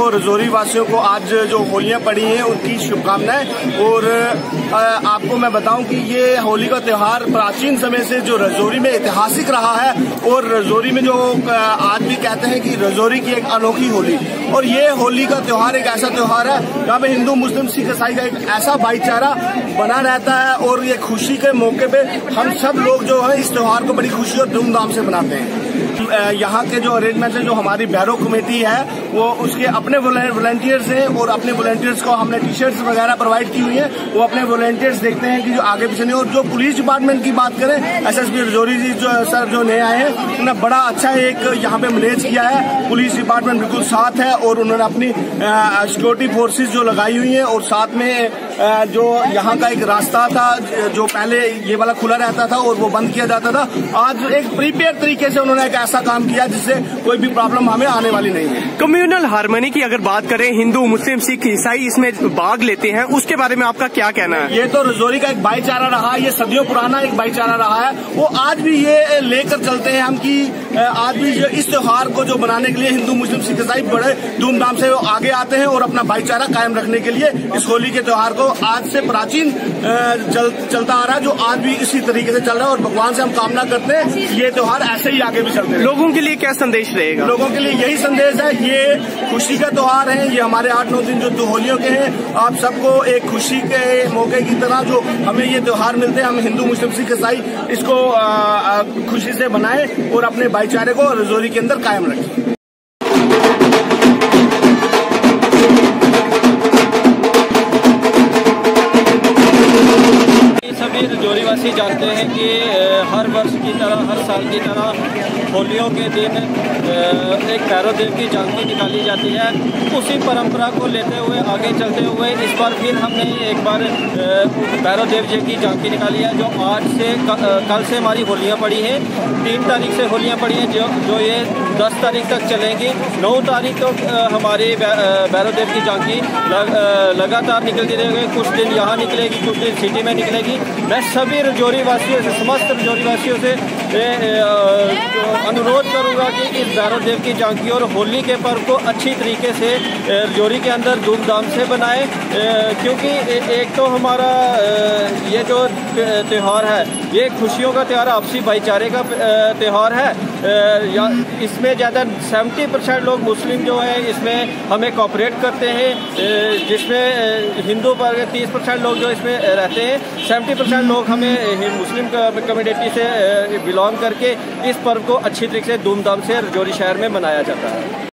रजौरी वासियों को आज जो होलियां पड़ी हैं उनकी शुभकामनाएं। और आपको मैं बताऊं कि ये होली का त्योहार प्राचीन समय से जो रजौरी में ऐतिहासिक रहा है, और रजौरी में जो आज भी कहते हैं कि रजौरी की एक अनोखी होली। और ये होली का त्योहार एक ऐसा त्योहार है जहाँ पे हिंदू मुस्लिम सिख ईसाई का एक ऐसा भाईचारा बना रहता है, और ये खुशी के मौके पे हम सब लोग जो है इस त्योहार को बड़ी खुशी और धूमधाम से मनाते हैं। यहाँ के जो अरेंजमेंट है, जो हमारी भैरव कमेटी है, वो उसके अपने वॉलंटियर्स हैं, और अपने वॉलंटियर्स को हमने टी शर्ट्स वगैरह प्रोवाइड की हुई है। वो अपने वॉलंटियर्स देखते हैं कि जो आगे पीछे नहीं। और जो पुलिस डिपार्टमेंट की बात करें, एसएसपी रजौरी जी जो सर जो नए आए हैं, उन्होंने बड़ा अच्छा एक यहाँ पे मैनेज किया है। पुलिस डिपार्टमेंट बिल्कुल साथ है, और उन्होंने अपनी सिक्योरिटी फोर्सेज जो लगाई हुई है, और साथ में जो यहाँ का एक रास्ता था जो पहले ये वाला खुला रहता था और वो बंद किया जाता था, आज एक प्रीपेयर तरीके से उन्होंने एक ऐसा काम किया जिससे कोई भी प्रॉब्लम हमें आने वाली नहीं है। कम्युनल हार्मनी की अगर बात करें, हिंदू मुस्लिम सिख ईसाई इसमें भाग लेते हैं, उसके बारे में आपका क्या कहना है? ये तो रजौरी का एक भाईचारा रहा है, ये सदियों पुराना एक भाईचारा रहा है। वो आज भी ये लेकर चलते हैं हम कि आज भी इस त्योहार को जो बनाने के लिए हिंदू मुस्लिम सिख ईसाई बड़े धूमधाम से आगे आते हैं, और अपना भाईचारा कायम रखने के लिए इस होली के त्योहार को आज से प्राचीन चलता आ रहा है, जो आज भी इसी तरीके से चल रहा है। और भगवान से हम कामना करते हैं ये त्योहार ऐसे ही आगे भी चलते हैं। लोगों के लिए क्या संदेश रहेगा? लोगों के लिए यही संदेश है, ये खुशी का त्योहार है, ये हमारे 8-9 दिन जो होलियों के हैं, आप सबको एक खुशी के मौके की तरह जो हमें ये त्योहार मिलते हैं, हम हिंदू मुस्लिम सिख ईसाई इसको खुशी से बनाएं और अपने भाईचारे को रजौरी के अंदर कायम रखें। सभी रजौरी वासी जानते हैं कि हर वर्ष की तरह, हर साल की तरह होलियों के दिन एक भैरव देव की झांकी निकाली जाती है। उसी परंपरा को लेते हुए आगे चलते हुए इस बार फिर हमने एक बार भैरव देव जी की झांकी निकाली है, जो आज से कल से हमारी होलियां पड़ी हैं। 3 तारीख से होलियां पड़ी हैं, जो ये 10 तारीख तक चलेंगी। 9 तारीख तक हमारी भैरव देव की झांकी लगातार निकलती रहेगी। कुछ दिन यहाँ निकलेगी, कुछ दिन सिटी में निकलेगी। मैं सभी रजौरी वासियों से, समस्त रजौरी वासियों से अनुरोध करूंगा कि इस भैरव देव की झांकी और होली के पर्व को अच्छी तरीके से रजौरी के अंदर धूमधाम से बनाएं, क्योंकि एक तो हमारा ये जो त्यौहार है, ये खुशियों का त्यौहार, आपसी भाईचारे का त्यौहार है। इसमें ज़्यादा 70% लोग मुस्लिम जो है इसमें हमें कोऑपरेट करते हैं, जिसमें हिंदू पर 30% लोग जो इसमें रहते हैं। 70% लोग हमें मुस्लिम कम्युनिटी से बिलोंग करके इस पर्व को अच्छी तरीके से धूमधाम से रजौरी शहर में मनाया जाता है।